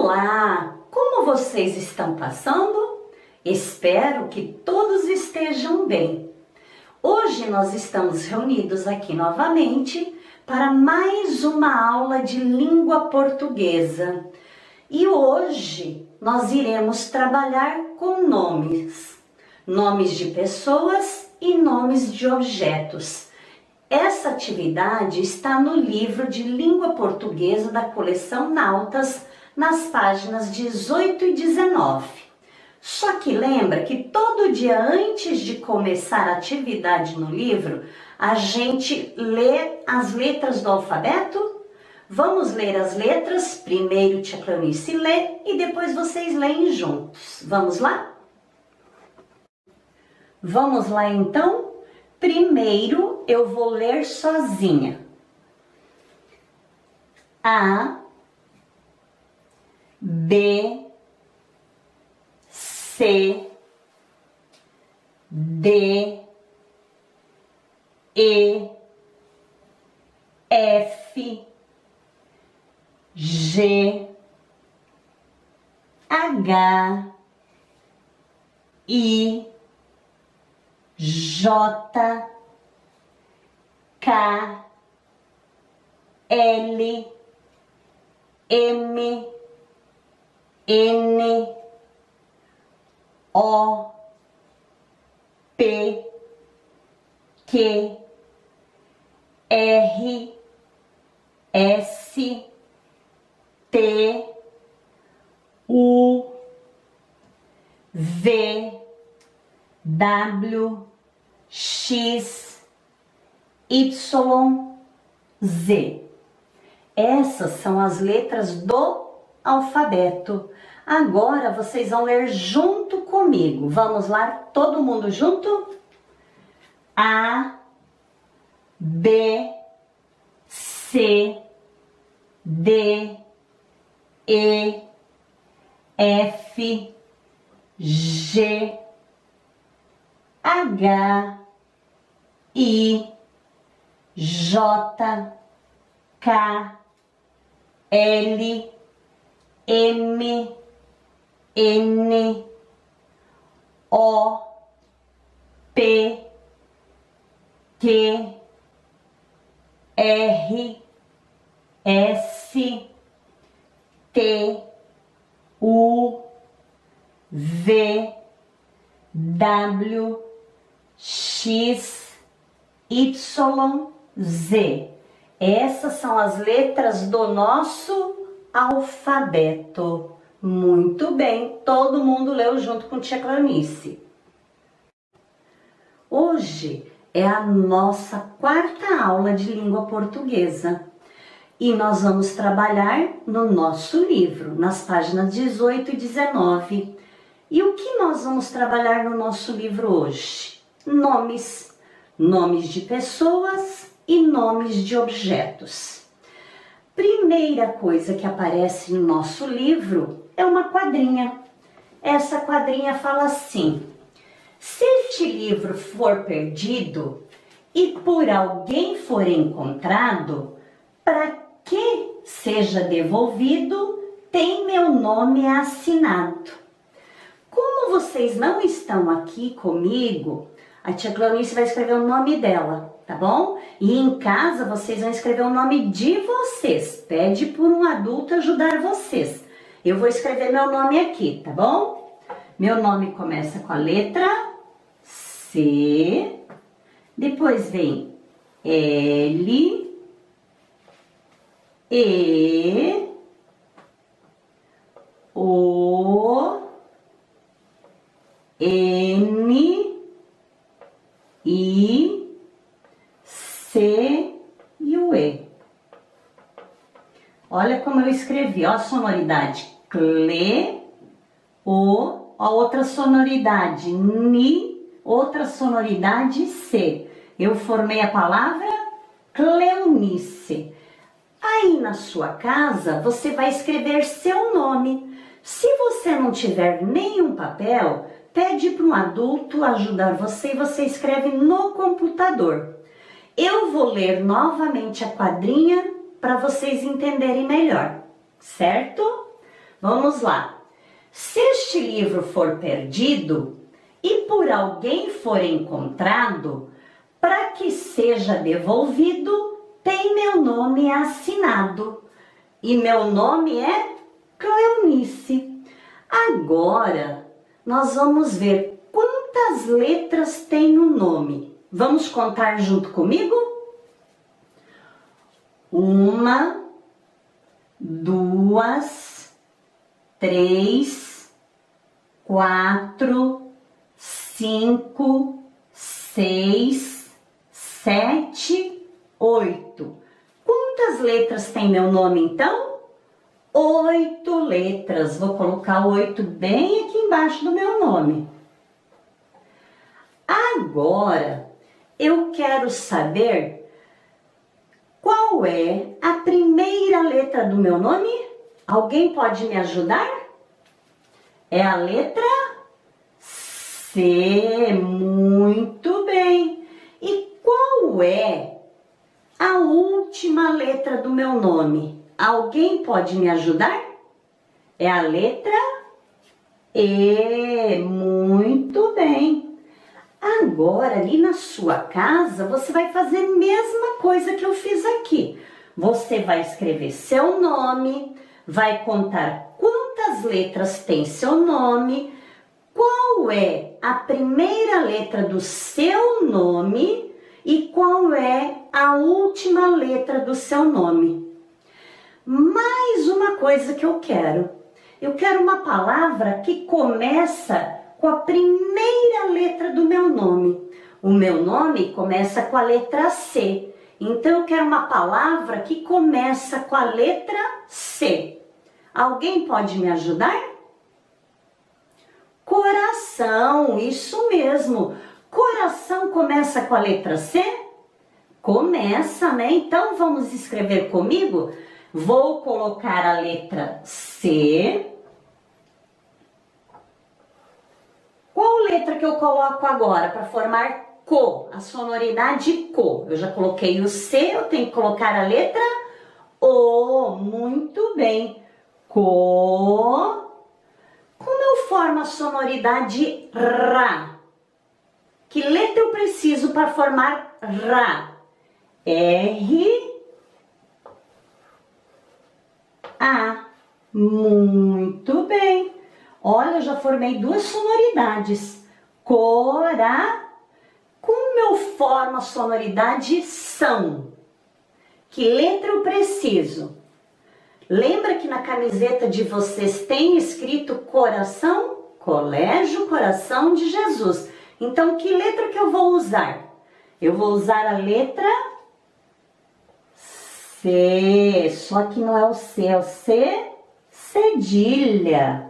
Olá! Como vocês estão passando? Espero que todos estejam bem. Hoje nós estamos reunidos aqui novamente para mais uma aula de língua portuguesa. E hoje nós iremos trabalhar com nomes de pessoas e nomes de objetos. Essa atividade está no livro de língua portuguesa da coleção Nautas, nas páginas 18 e 19. Só que lembra que todo dia antes de começar a atividade no livro, a gente lê as letras do alfabeto? Vamos ler as letras, primeiro tia Clarice lê e depois vocês leem juntos. Vamos lá? Vamos lá então? Primeiro eu vou ler sozinha. A, B, C, D, E, F, G, H, I, J, K, L, M, N, O, P, Q, R, S, T, U, V, W, X, Y, Z. Essas são as letras do alfabeto. Agora vocês vão ler junto comigo. Vamos lá, todo mundo junto? A, B, C, D, E, F, G, H, I, J, K, L, M, N, O, P, Q, R, S, T, U, V, W, X, Y, Z. Essas são as letras do nosso alfabeto. Muito bem, todo mundo leu junto com tia Clarice. Hoje é a nossa quarta aula de língua portuguesa e nós vamos trabalhar no nosso livro, nas páginas 18 e 19. E o que nós vamos trabalhar no nosso livro hoje? Nomes de pessoas e nomes de objetos. Primeira coisa que aparece no nosso livro é uma quadrinha. Essa quadrinha fala assim: se este livro for perdido e por alguém for encontrado, para que seja devolvido, tem meu nome assinado. Como vocês não estão aqui comigo, a tia Clarice vai escrever o nome dela, tá bom? E em casa vocês vão escrever o nome de vocês. Pede por um adulto ajudar vocês. Eu vou escrever meu nome aqui, tá bom? Meu nome começa com a letra C, depois vem L, E, O, N, I, C e o E. Olha como eu escrevi, ó a sonoridade CLE, O, a outra sonoridade NI, outra sonoridade C. Eu formei a palavra Cleonice. Aí na sua casa você vai escrever seu nome. Se você não tiver nenhum papel, pede para um adulto ajudar você e você escreve no computador. Eu vou ler novamente a quadrinha para vocês entenderem melhor, certo? Vamos lá. Se este livro for perdido e por alguém for encontrado, para que seja devolvido, tem meu nome assinado. E meu nome é Cleonice. Agora, nós vamos ver quantas letras tem no nome. Vamos contar junto comigo? 1, 2, 3, 4, 5, 6, 7, 8. Quantas letras tem meu nome, então? 8 letras. Vou colocar 8 bem aqui embaixo do meu nome. Agora, eu quero saber qual é a primeira letra do meu nome? Alguém pode me ajudar? É a letra C. Muito bem. E qual é a última letra do meu nome? Alguém pode me ajudar? É a letra E. Muito bem. Agora, ali na sua casa, você vai fazer a mesma coisa que eu fiz aqui. Você vai escrever seu nome, vai contar quantas letras tem seu nome, qual é a primeira letra do seu nome e qual é a última letra do seu nome. Mais uma coisa que eu quero uma palavra que começa com a primeira letra do meu nome. O meu nome começa com a letra C. Então, eu quero uma palavra que começa com a letra C. Alguém pode me ajudar? Coração, isso mesmo. Coração começa com a letra C? Começa, né? Então, vamos escrever comigo? Vou colocar a letra C. Qual letra que eu coloco agora para formar co? A sonoridade co. Eu já coloquei o C, eu tenho que colocar a letra O. Muito bem. Co. Como eu formo a sonoridade Rá? Que letra eu preciso para formar Rá? R. A. Muito bem. Olha, eu já formei 2 sonoridades. Cora. Como eu formo a sonoridade são? Que letra eu preciso? Lembra que na camiseta de vocês tem escrito coração? Colégio Coração de Jesus. Então, que letra que eu vou usar? Eu vou usar a letra C. Só que não é o C, é o C cedilha.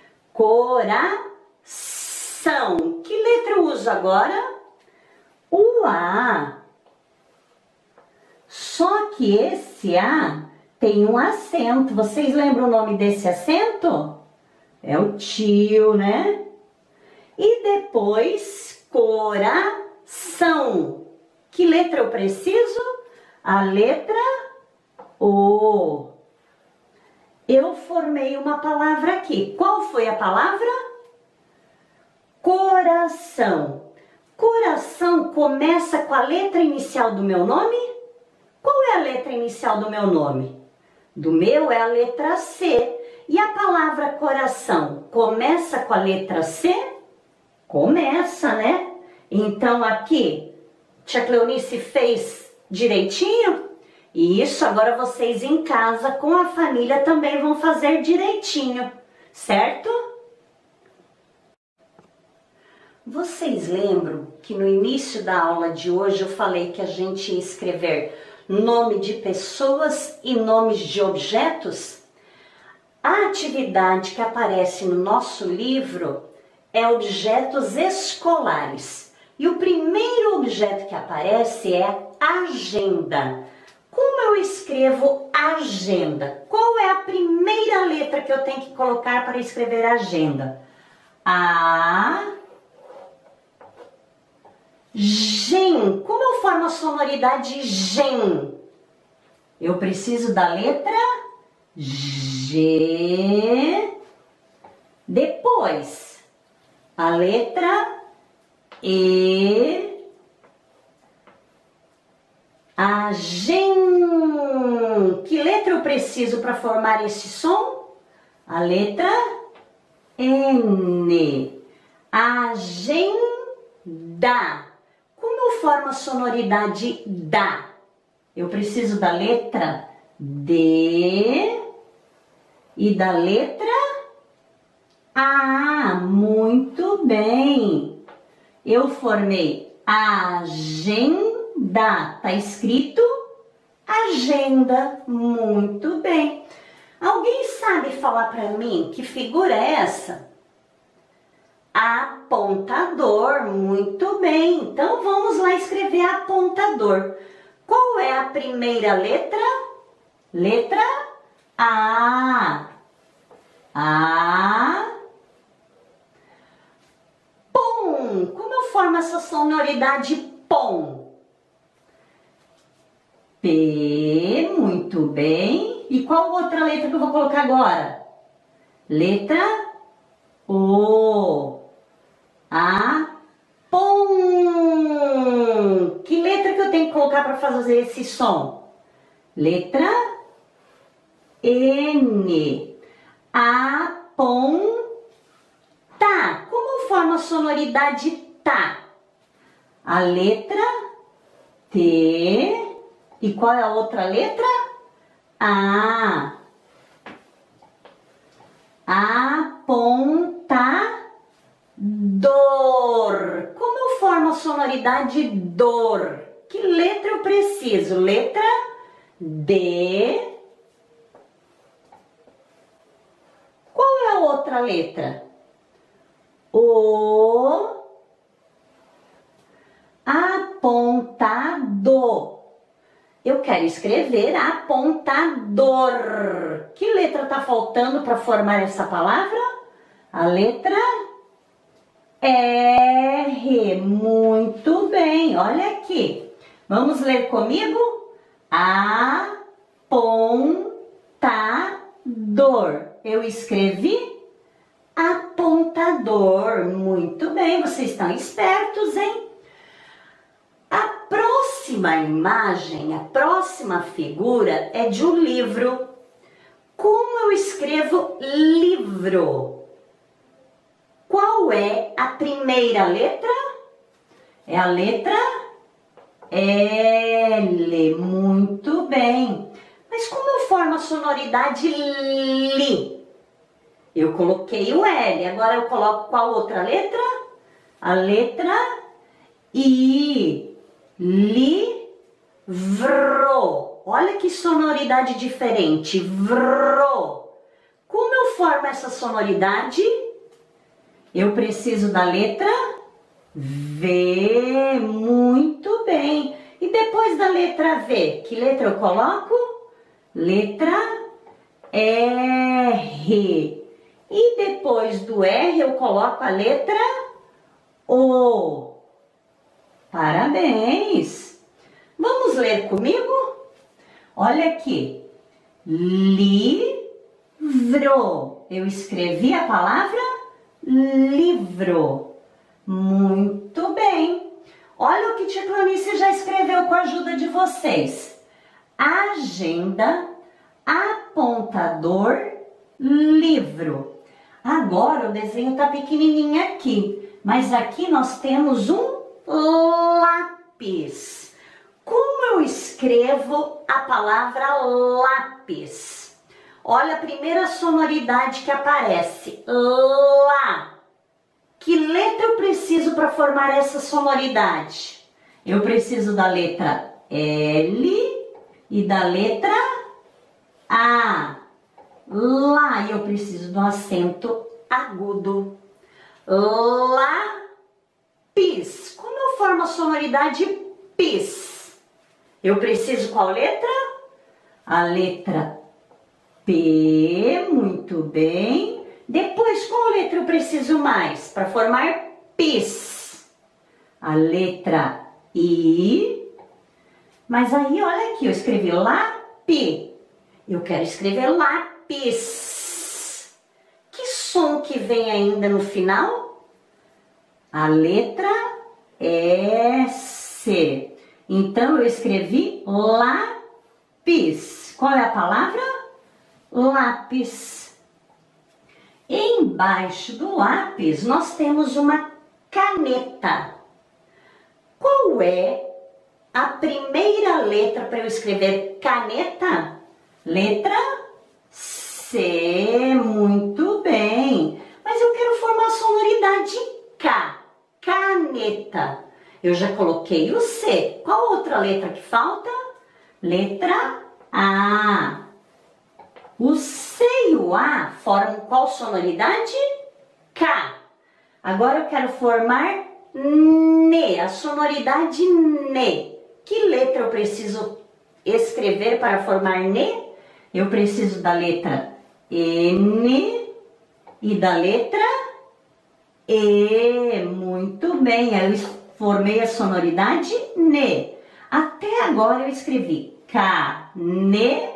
Coração. Que letra eu uso agora? O A. Só que esse A tem um acento. Vocês lembram o nome desse acento? É o tio, né? E depois, coração. Que letra eu preciso? A letra O. Eu formei uma palavra aqui. Qual foi a palavra? Coração. Coração começa com a letra inicial do meu nome? Qual é a letra inicial do meu nome? Do meu é a letra C. E a palavra coração começa com a letra C? Começa, né? Então aqui, tia Cleonice fez direitinho? E isso agora vocês em casa com a família também vão fazer direitinho, certo? Vocês lembram que no início da aula de hoje eu falei que a gente ia escrever nome de pessoas e nomes de objetos? A atividade que aparece no nosso livro é objetos escolares. E o primeiro objeto que aparece é agenda. Como eu escrevo agenda? Qual é a primeira letra que eu tenho que colocar para escrever agenda? A. Gen. Como eu formo a sonoridade gen? Eu preciso da letra G. G. Depois, a letra E. Que letra eu preciso para formar esse som? A letra N. Agenda. Como eu formo a sonoridade da? Eu preciso da letra D e da letra A. Muito bem. Eu formei agenda. Tá escrito agenda. Muito bem. Alguém sabe falar para mim que figura é essa? Apontador. Muito bem. Então vamos lá escrever apontador. Qual é a primeira letra? Letra A. A. Pom. Como eu formo essa sonoridade pom? P. Muito bem. E qual outra letra que eu vou colocar agora? Letra O. A. Pom. Que letra que eu tenho que colocar para fazer esse som? Letra N. A. Pom. Tá. Como forma a sonoridade tá? A letra T. E qual é a outra letra? A. Apontador. Como eu formo a sonoridade dor? Que letra eu preciso? Letra D. Qual é a outra letra? O. Apontador. Eu quero escrever apontador. Que letra está faltando para formar essa palavra? A letra R. Muito bem, olha aqui. Vamos ler comigo? Apontador. Eu escrevi apontador. Muito bem, vocês estão espertos, hein? A próxima imagem, a próxima figura é de um livro. Como eu escrevo livro? Qual é a primeira letra? É a letra L. Muito bem. Mas como eu formo a sonoridade li? Eu coloquei o L. Agora eu coloco qual outra letra? A letra I. Livro. Olha que sonoridade diferente. Vro. Como eu formo essa sonoridade? Eu preciso da letra V. Muito bem. E depois da letra V, que letra eu coloco? Letra R. E depois do R eu coloco a letra O. Parabéns! Vamos ler comigo? Olha aqui. Livro. Eu escrevi a palavra livro. Muito bem. Olha o que tia Clarice já escreveu com a ajuda de vocês. Agenda, apontador, livro. Agora o desenho está pequenininho aqui, mas aqui nós temos um lápis. Como eu escrevo a palavra lápis? Olha a primeira sonoridade que aparece. Lá. Que letra eu preciso para formar essa sonoridade? Eu preciso da letra L e da letra A. Lá eu preciso de um acento agudo. Lápis. Como eu formo a sonoridade pis? Eu preciso qual letra? A letra P. Muito bem. Depois, qual letra eu preciso mais para formar pis? A letra I. Mas aí, olha aqui, eu escrevi lápis. Eu quero escrever lápis. lápis. Que som que vem ainda no final? A letra S. Então, eu escrevi lápis. Qual é a palavra? Lápis. Embaixo do lápis, nós temos uma caneta. Qual é a primeira letra para eu escrever caneta? Letra C. Muito bem. Mas eu quero formar a sonoridade K. Caneta. Eu já coloquei o C. Qual outra letra que falta? Letra A. O C e o A formam qual sonoridade? K. Agora eu quero formar NE, a sonoridade NE. Que letra eu preciso escrever para formar NE? Eu preciso da letra N e da letra E. Muito bem, eu formei a sonoridade NE. Até agora eu escrevi caneta.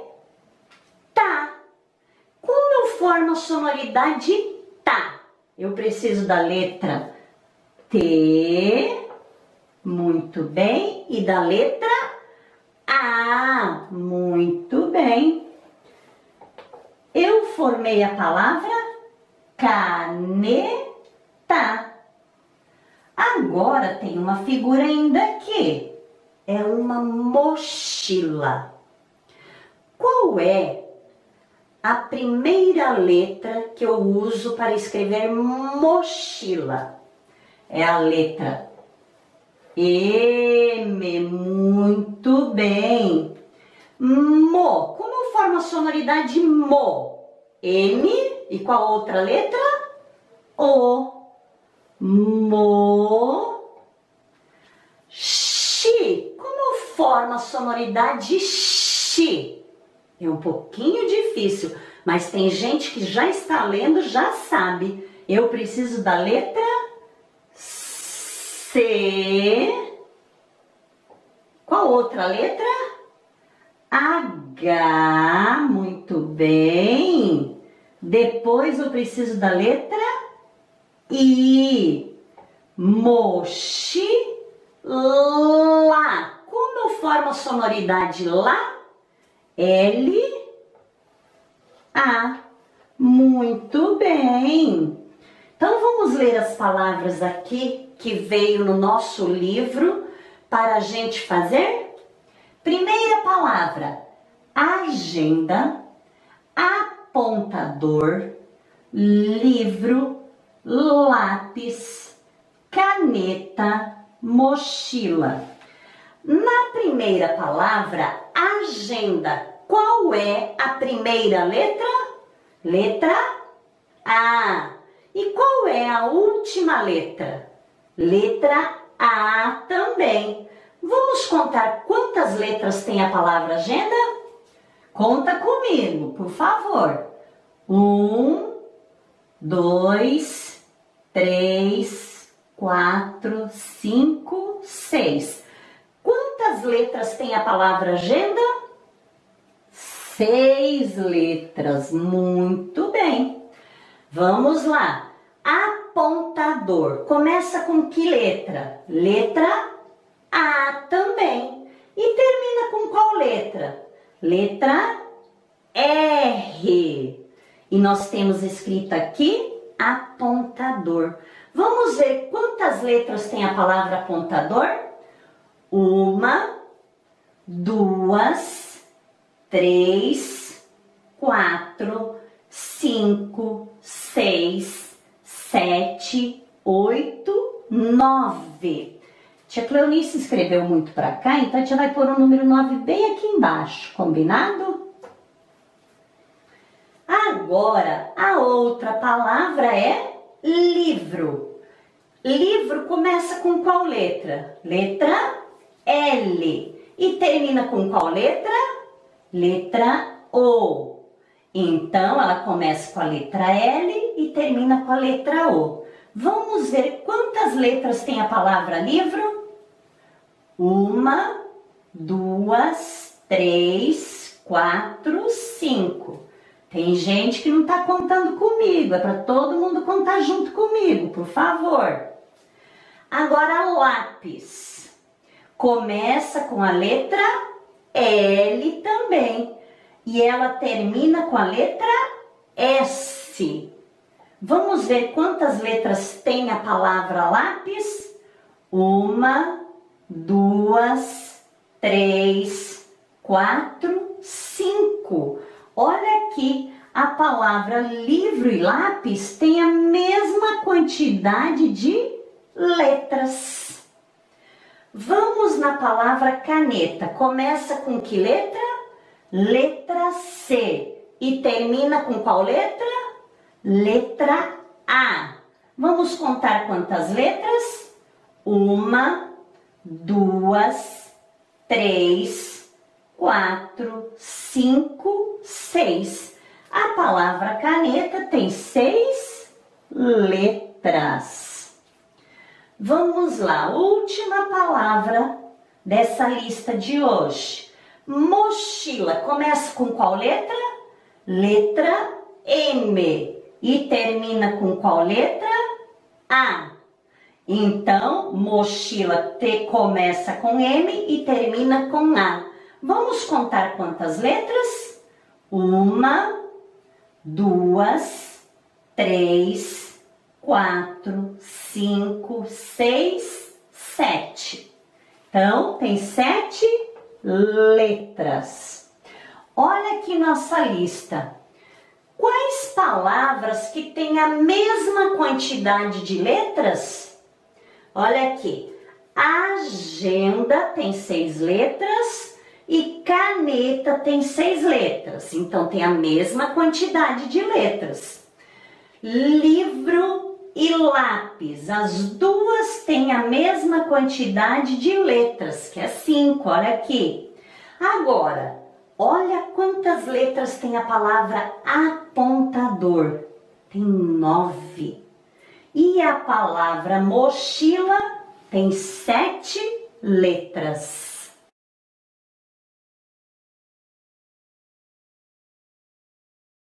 Como eu formo a sonoridade tá? Eu preciso da letra T, muito bem, e da letra A, muito bem. Eu formei a palavra caneta. Agora tem uma figura ainda aqui, é uma mochila. Qual é a primeira letra que eu uso para escrever mochila? É a letra M. Muito bem. Mo. Como eu formo a sonoridade mo? M. E qual outra letra? O. Mo. Xi. Como eu formo a sonoridade xi? É um pouquinho difícil, mas tem gente que já está lendo, já sabe. Eu preciso da letra C. Qual outra letra? H. Muito bem. Depois eu preciso da letra I. Mochila. Como eu formo a sonoridade lá? L, A. Muito bem. Então, vamos ler as palavras aqui que veio no nosso livro para a gente fazer? Primeira palavra, agenda, apontador, livro, lápis, caneta, mochila. Na primeira palavra, agenda, qual é a primeira letra? Letra A. E qual é a última letra? Letra A também. Vamos contar quantas letras tem a palavra agenda? Conta comigo, por favor. 1, 2, 3, 4, 5, 6. Quantas letras tem a palavra agenda? 6 letras. Muito bem. Vamos lá. Apontador. Começa com que letra? Letra A também. E termina com qual letra? Letra R. E nós temos escrito aqui apontador. Vamos ver quantas letras tem a palavra apontador? 1, 2, 3, 4, 5, 6, 7, 8, 9. Tia Cleonice escreveu muito para cá, então a gente vai pôr o número 9 bem aqui embaixo, combinado? Agora, a outra palavra é livro. Livro começa com qual letra? Letra L. E termina com qual letra? Letra O. Então, ela começa com a letra L e termina com a letra O. Vamos ver quantas letras tem a palavra livro? 1, 2, 3, 4, 5. Tem gente que não está contando comigo, é para todo mundo contar junto comigo, por favor. Agora, lápis. Começa com a letra L também. E ela termina com a letra S. Vamos ver quantas letras tem a palavra lápis? 1, 2, 3, 4, 5. Olha aqui, a palavra livro e lápis tem a mesma quantidade de letras. Vamos na palavra caneta. Começa com que letra? Letra C. E termina com qual letra? Letra A. Vamos contar quantas letras? 1, 2, 3, 4, 5, 6. A palavra caneta tem 6 letras. Vamos lá, última palavra dessa lista de hoje. Mochila. Começa com qual letra? Letra M. E termina com qual letra? A. Então, mochila começa com M e termina com A. Vamos contar quantas letras? 1, 2, 3, 4, 5, 6, 7. Então, tem 7 letras. Olha aqui nossa lista. Quais palavras que têm a mesma quantidade de letras? Olha aqui. Agenda tem 6 letras e caneta tem 6 letras. Então, tem a mesma quantidade de letras. Livro e lápis, as duas têm a mesma quantidade de letras, que é 5, olha aqui. Agora, olha quantas letras tem a palavra apontador, tem 9. E a palavra mochila tem 7 letras.